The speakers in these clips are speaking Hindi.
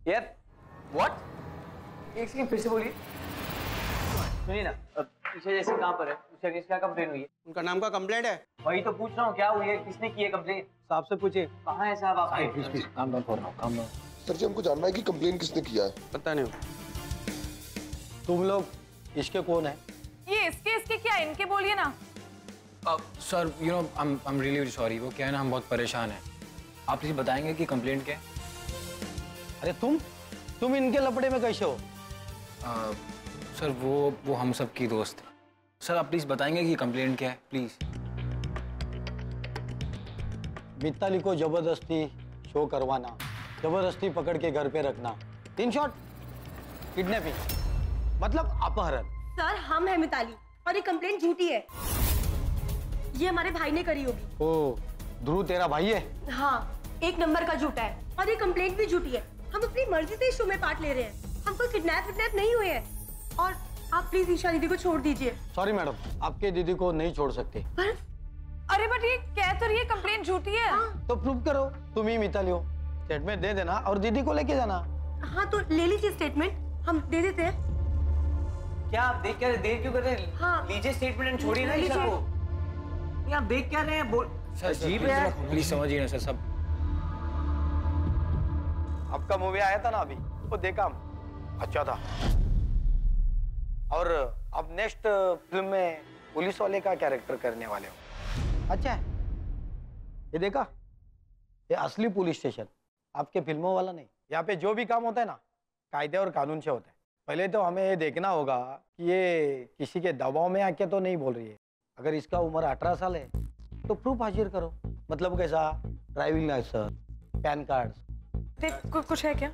यार व्हाट? एक सेकंड फिर से बोलिए। सुनिए ना, ईशा जैसे कहाँ पर है? ईशा की क्या कंप्लेन हुई है? उनका नाम का कंप्लेंट है। वही तो पूछ रहा हूँ, क्या हुई है, किसने की है कंप्लेन? साहब से पूछिए। कहाँ है साहब आपके? काम डाउन फॉर नाउ, काम डाउन। सर जी हमको जानना है कि कंप्लेन किसने किया है। पता नहीं। तुम लोग इसके कौन है? ये इसके क्या, इनके बोलिए ना। Sir you know I am really sorry, वो क्या है ना, हम बहुत परेशान हैं। आप प्लीज बताएंगे कि कंप्लेंट क्या है? अरे तुम इनके लपड़े में कैसे हो? सर वो हम सब की दोस्त है। सर आप प्लीज बताएंगे कि कंप्लेंट क्या है प्लीज। मिताली को जबरदस्ती शो करवाना, जबरदस्ती पकड़ के घर पे रखना, इन शॉर्ट किडनैपिंग, मतलब अपहरण। सर हम है मिताली और ये कंप्लेंट झूठी है। ये हमारे भाई ने करी होगी। ओ, ध्रुव तेरा भाई है? हाँ, 1 नंबर का झूठा है और ये कंप्लेंट भी झूठी है। हम अपनी मर्जी से इस शो में पार्ट ले रहे हैं, हम कोई किडनैप नहीं हुए हैं। और आप प्लीज ईशा दीदी को छोड़ दीजिए। सॉरी मैडम, आपके दीदी को नहीं छोड़ सकते। अरे बट ये कह तो रही है कंप्लेंट झूठी है। हाँ। तो प्रूव करो, तुम ही मिताली हो। स्टेटमेंट दे देना और दीदी को लेके जाना। हाँ तो ले लीजिए स्टेटमेंट, हम दे देते हैं। क्या आप देख क्या देर क्यों कर रहे हैं? हाँ। लीजिए स्टेटमेंट, छोड़िए ना ईशा को। ये आप देख क्या रहे हैं? बोल सर प्लीज समझिए ना सर। सब आपका मूवी आया था ना अभी, वो देखा, अच्छा था। और अब नेक्स्ट फिल्म में पुलिस वाले का कैरेक्टर करने वाले हो। अच्छा है, ये देखा, ये असली पुलिस स्टेशन, आपके फिल्मों वाला नहीं। यहाँ पे जो भी काम होता है ना, कायदे और कानून से होता है। पहले तो हमें ये देखना होगा कि ये किसी के दबाव में आके तो नहीं बोल रही है। अगर इसका उम्र 18 साल है तो प्रूफ हाजिर करो। मतलब कैसा? Driving licence, PAN card. कुछ है क्या?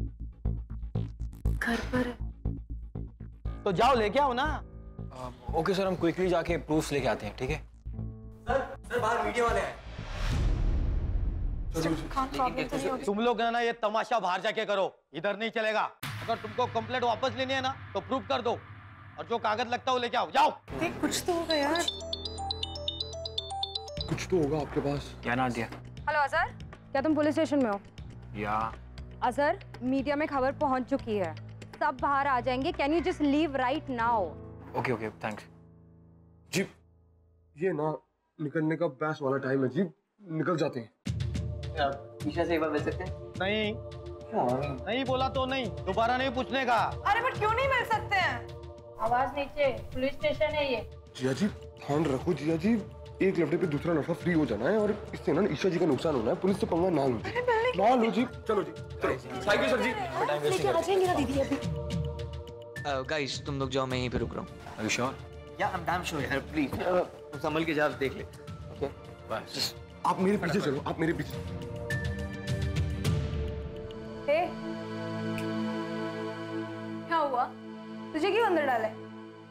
घर पर है। तो जाओ लेके आओ ना। ओके सर, हम क्विकली जाके प्रूफ्स लेके आते हैं, ठीक है? सर बाहर मीडिया वाले हैं। तुम लोग ना ये तमाशा बाहर जाके करो, इधर नहीं चलेगा। अगर तुमको कंप्लेंट वापस लेनी है ना तो प्रूफ कर दो और जो कागज लगता है वो लेके आओ। जाओ। देख कुछ तो होगा यार। कुछ तो होगा आपके पास। क्या ना दिया? हेलो अजहर, क्या तुम पुलिस स्टेशन में हो? या अजहर, मीडिया में खबर पहुंच चुकी है, सब बाहर आ जाएंगे। Can you just leave right now? Okay okay thanks. जी ये ना निकलने का बैस वाला टाइम है जी, निकल जाते हैं। ईशा से एक बार मिल सकते हैं? नहीं नहीं बोला तो नहीं, दोबारा नहीं पूछने का। अरे बट क्यों नहीं मिल सकते हैं? आवाज नीचे, पुलिस स्टेशन है ये। जिया जी ध्यान रखो जिया जी, एक लड़के पे दूसरा लड़का फ्री हो जाना है और इससे ना ईशा जी का नुकसान होना है। पुलिस से पंगा ना लो जी, ना लो जी। चलो जी, चलो। थैंक यू सर जी। लेके आ जाएंगे ना दीदी अभी। गाइस तुम लोग जाओ, मैं यहीं पे रुक रहा हूँ। Are you sure? या आई एम डैम श्योर यार, प्लीज संभल के जा, देख ले। ओके बस आप मेरे पीछे चलो, आप मेरे पीछे। ए, क्या हुआ? तुझे क्यों अंदर डाला है?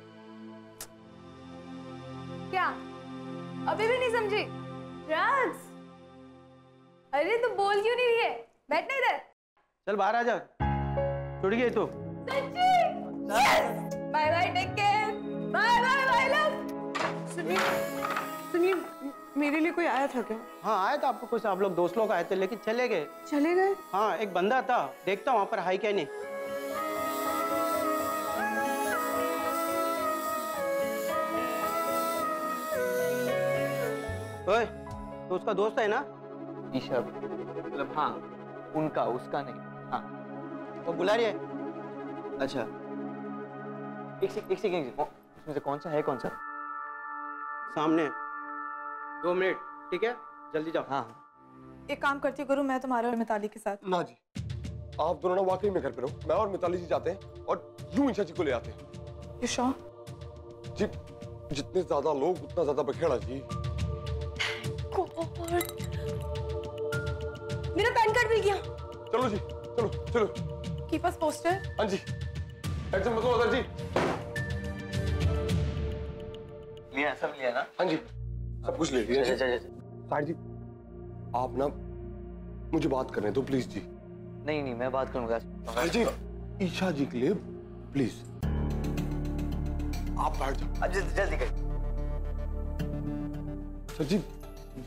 क्या अभी भी नहीं समझी? राज, अरे तू बोल क्यों नहीं रही है? बैठना इधर। चल बाहर आ जा, छुड़ गई तू। सच्ची? Yes! Bye bye, take care. Bye bye bye love. सुनिए, मेरे लिए कोई आया था क्या? हाँ आया था, आपको कुछ आप लोग दोस्त लोग आए थे लेकिन चले गए। चले गए? हाँ एक बंदा था, देखता हूँ वहाँ पर हाई क्या नहीं। ओए, तो उसका दोस्त है ना? ईशा मतलब हाँ, उनका, उसका नहीं। हाँ वो बुला रही है। अच्छा एक सेकंड, उसमें से कौन सा है, कौन सा? सामने 2 मिनट, ठीक है जल्दी जाओ। हाँ एक काम करती हूँ गुरु, मैं तुम्हारे और मिताली के साथ। ना जी, आप दोनों ना वाकई में घर पे रहो। मैं और मिताली जी जाते हैं और यूं ईशा जी को ले आते हैं। You sure? जी जितने ज्यादा लोग उतना ज्यादा बखेड़ा जी। मेरा पैन कार्ड मिल गया। चलो जी, चलो चलो। Keep us posted. हाँ जी, ऐसे मतलब अदर जी। लिया, सब लिया ना? हाँ जी, सब कुछ ले लिया। साहिर जी आप ना मुझे बात करने दो प्लीज जी। नहीं मैं बात करूंगा। साहिर जी ईशा जी के लिए प्लीज आप बैठ जाओ। अब जल्दी कर। सर जी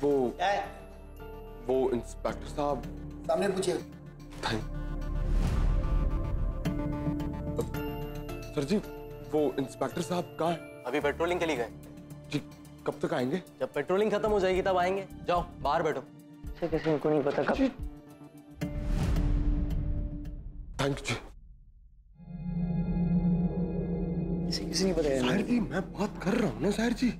वो इंस्पेक्टर साहब सामने पूछिए। थैंक सर जी वो इंस्पेक्टर साहब कहाँ हैं? अभी पेट्रोलिंग के लिए गए। जी कब तक आएंगे? जब पेट्रोलिंग खत्म हो जाएगी तब आएंगे। जाओ बाहर बैठो। किसी उनको नहीं पता कब। थैंक यू जी। किसी नहीं पता। साहिर जी मैं बात कर रहा हूँ ना साहिर जी।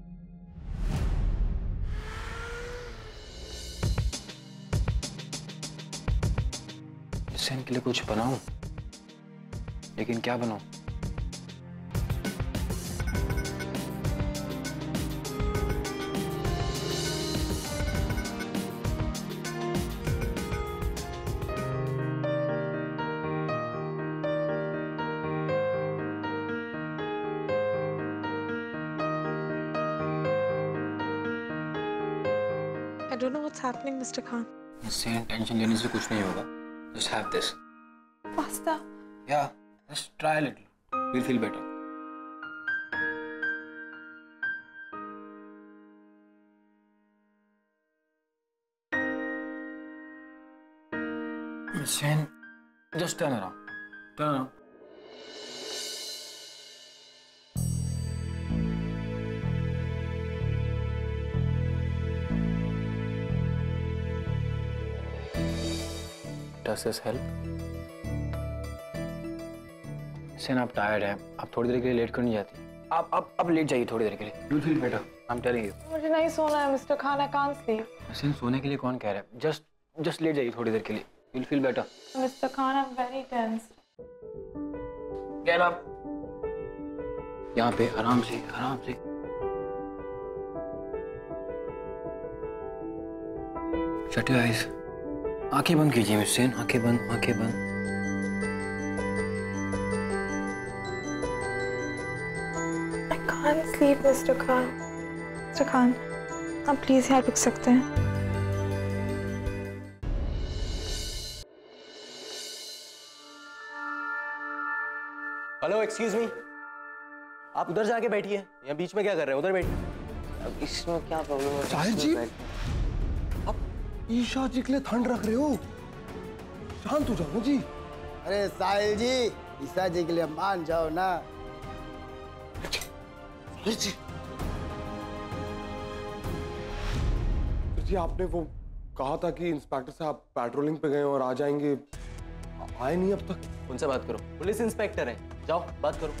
इससे इनके लिए कुछ बनाऊं, लेकिन क्या बनाऊं? I don't know what's happening, Mr. Khan. इससे टेंशन लेने से कुछ नहीं होगा। Just have this. Pasta. Yeah, just try a little. You'll feel better. Miss Sen, just turn around. Turn around. Does this help? Sen आप टायर्ड हैं, आप थोड़ी देर के लिए लेट क्यों नहीं जाती? आप लेट जाइए थोड़ी देर के लिए। You'll feel better. I'm telling you. मुझे नहीं सोना है, Mr. Khan. I can't sleep. Sen सोने के लिए कौन कह रहा है? Just लेट जाइए थोड़ी देर के लिए। You'll feel better. Mr. Khan, I'm very tense. Get up. यहाँ पे आराम से। Shut your eyes. आंखें बंद कीजिए मिस सेन, आंखें बंद। I can't sleep, Mr. Khan. Mr. Khan, आप प्लीज यहाँ रुक सकते हैं? हेलो एक्सक्यूज मी, आप उधर जाके बैठिए। यहाँ बीच में क्या कर रहे हैं? उधर बैठिए। अब इसमें क्या प्रॉब्लम है? साहिर जी आप ईशा जी के लिए ठंड रख रहे हो, शांत हो जाओ ना जी। अरे साहिल जी, ईसा जी के लिए मान जाओ ना। साहिर जी आपने वो कहा था कि इंस्पेक्टर साहब पेट्रोलिंग पे गए और आ जाएंगे, आए नहीं अब तक। उनसे बात करो, पुलिस इंस्पेक्टर हैं। जाओ बात करो।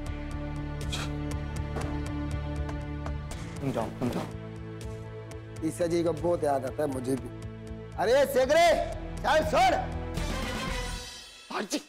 तुम जाओ। ईसा जी को बहुत याद आता है मुझे भी। अरे सेगरे चल छोड़। साहिर जी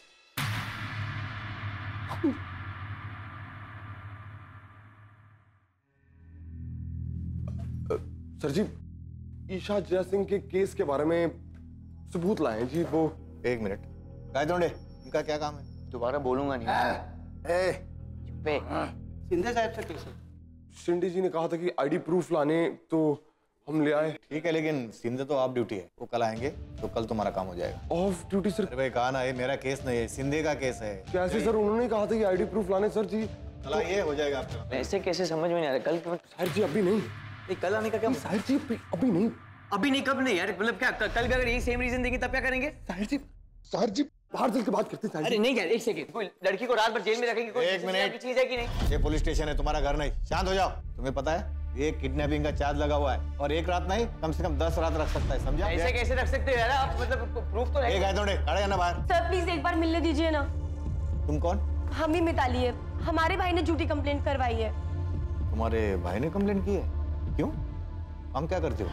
सर जी ईशा जयसिंह के केस के बारे में सबूत लाए हैं जी। वो एक मिनट गायतोंडे, इनका क्या काम है? दोबारा बोलूंगा नहीं। चुप्पे। सिंधे साहब से कैसे? शिंदे जी ने कहा था कि आईडी प्रूफ लाने, तो हम ले आए। ठीक है, लेकिन सिंधे तो ऑफ ड्यूटी है, वो कल आएंगे तो कल तुम्हारा काम हो जाएगा। Off duty sir? अरे भाई कहा ना, ये मेरा केस नहीं है, सिंधे का केस है। कैसे सर? उन्होंने कहा था कि आईडी प्रूफ लाने। सर जी कल ये हो जाएगा आपका। ऐसे कैसे समझ में नहीं आ रहा? कल क्यों? साहिर जी अभी नहीं। कल आने का क्या? साहिर जी अभी नहीं। अभी नहीं? कब नहीं यार? मतलब क्या कल भी अगर यही सेम रीजन देंगे तब क्या करेंगे? साहिर जी बाहर चल के बात करते हैं। अरे नहीं यार, एक सेकंड। कोई लड़की को रात भर जेल में रखेंगे? कोई एक मिनट, चीज है कि नहीं? ये पुलिस स्टेशन है, तुम्हारा घर नहीं। शांत हो जाओ। तुम्हें पता है ये किडनैपिंग का चार्ज लगा हुआ है, और एक रात नहीं कम से कम 10 रात रख सकता है, समझा? ऐसे कैसे रख सकते हो यार आप? मतलब प्रूफ तो है। गायतोंडे खड़े हैं ना बाहर। सर प्लीज एक बार मिलने दीजिए ना। तुम कौन? हम ही मिताली है। हमारे भाई ने झूठी कंप्लेंट करवाई है। तुम्हारे भाई ने कंप्लेंट की है? क्यों? हम क्या करते हो?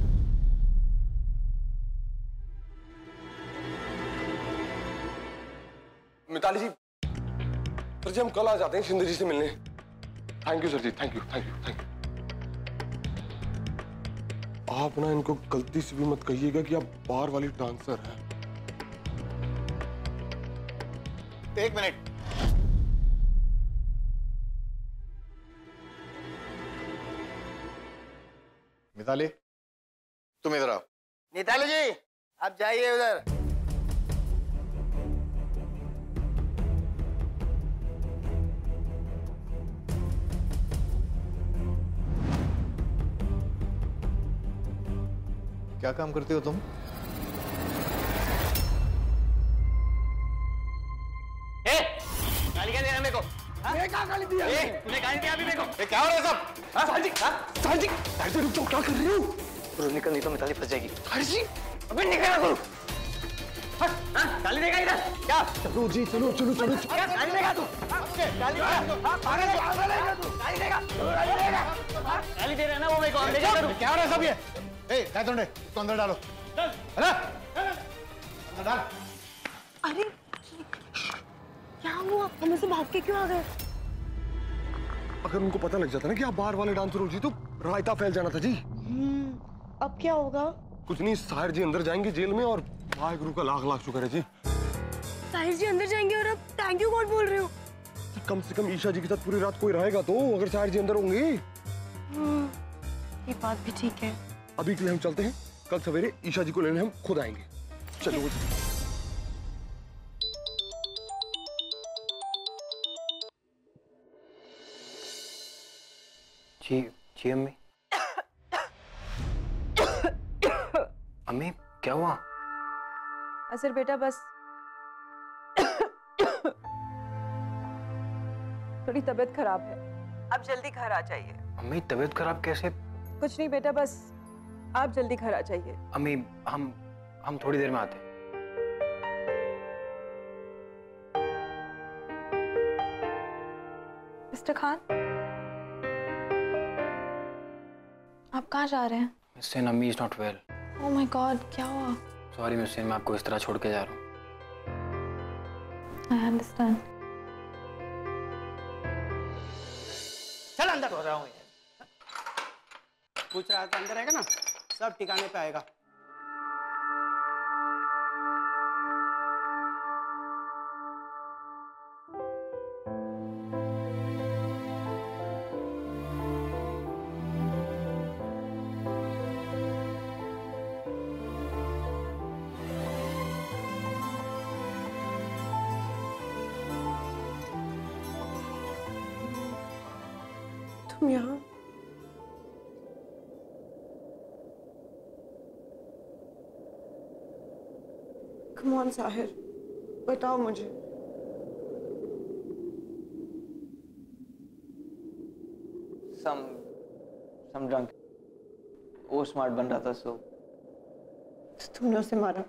मिताली जी, सर जी हम कल आ जाते हैं शिंदे जी से मिलने। थैंक यू सर जी, थैंक यू। आप ना इनको गलती से भी मत कहिएगा कि आप बार वाली डांसर हैं। एक मिनट। मिताली तुम इधर आओ। मिताली जी आप जाइए उधर। क्या काम करते हो तुम? गाली क्या दे रहा है तूने गाली दिया अभी मेरे को। क्या हो रहा है सब? साहिल जी, साहिल जी, साहिल जी रुक जाओ, क्या कर रहे हो? गुरु निकल, नहीं तो मिताली फंस जाएगी। साहिल जी, अबे निकल गुरु। गाली देगा इधर क्या? चलो जी, चलो चलो चलो। गाली देगा तू? गाली देगा? गाली देगा? गाली दे रहा है ना वो मेरे को। ले जा तू। क्या हो रहा है सब ये? क्या तुमने इसको अंदर डालो। अंदर डाल। अरे क्या हुआ? हम ऐसे भाग के क्यों आ गए? अगर उनको पता लग जाता ना कि आप बाहर वाले डांसर हो जी, तो रायता फैल जाना था जी। अब क्या होगा? कुछ नहीं, साहिर जी अंदर जाएंगे जेल में और वाहेगुरु का लाख लाख शुक्र है जी। साहिर जी अंदर जाएंगे और अब थैंक यू गॉड बोल रहे हो? कम से कम ईशा जी के साथ पूरी रात कोई रहेगा तो, अगर साहिर जी अंदर होंगे। ये बात भी ठीक है। अभी के लिए हम चलते हैं, कल सवेरे ईशा जी को लेने हम खुद आएंगे। चलो जी। जी अम्मी। अम्मी क्या हुआ? असर बेटा बस थोड़ी तबीयत खराब है, आप जल्दी घर आ जाइए। अम्मी तबीयत खराब कैसे? कुछ नहीं बेटा, बस आप जल्दी घर आ जाइए। अम्मी हम थोड़ी देर में आते हैं। मिस्टर खान, आप कहाँ जा रहे हैं? मिस सेन, अम्मी is not well. Oh my god, क्या हुआ? सॉरी मिस सेन, मैं आपको इस तरह छोड़ के जा रहा हूँ। I understand. चल अंदर हो रहा हूँ। पूछ रहा था अंदर आएगा ना, सब ठिकाने पे आएगा। तुम यहाँ? Come on, साहिर, बताओ मुझे। some drunk वो स्मार्ट बन रहा था सो तुमने उसे मारा?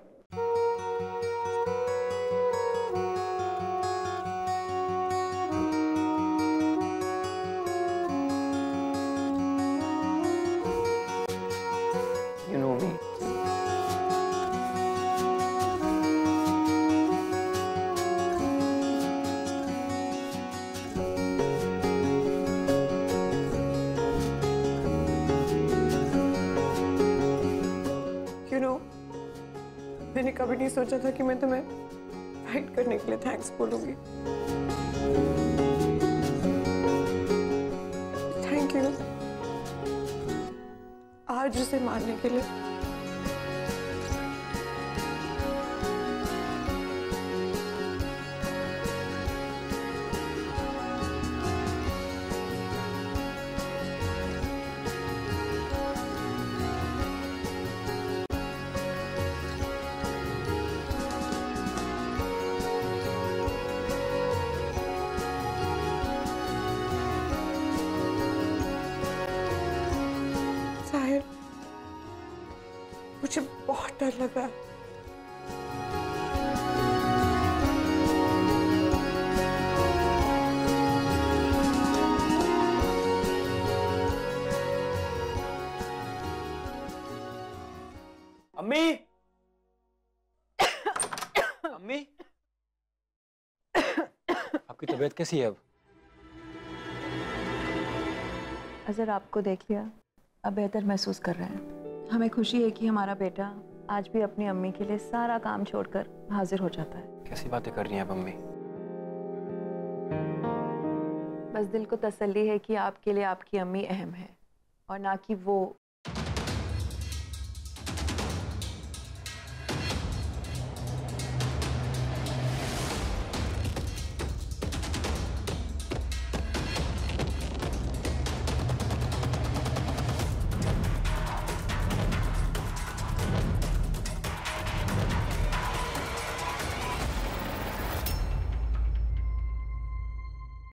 you know me. मैंने कभी नहीं सोचा था कि मैं तुम्हें फाइट करने के लिए थैंक्स बोलूंगी। थैंक यू आज उसे मारने के लिए। मुझे बहुत डर लग रहा है। अम्मी अम्मी आपकी तबीयत कैसी है अब? अजहर आपको देख लिया, अब बेहतर महसूस कर रहे हैं। हमें खुशी है कि हमारा बेटा आज भी अपनी अम्मी के लिए सारा काम छोड़कर हाजिर हो जाता है। कैसी बातें कर रही हैं आप अम्मी? बस दिल को तसल्ली है कि आपके लिए आपकी अम्मी अहम है और ना कि वो